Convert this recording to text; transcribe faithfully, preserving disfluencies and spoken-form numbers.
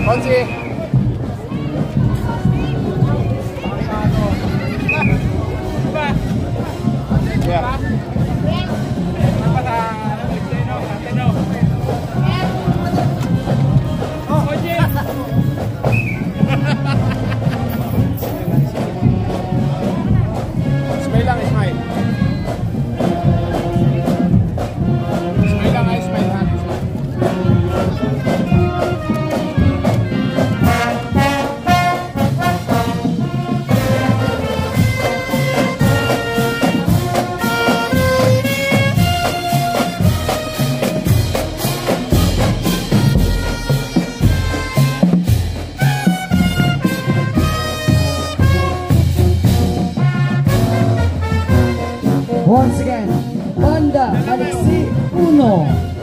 Konsi. Yeah. Smile lang, smile. Smile lang, ay smile lang. Once again, Banda Alexi Uno.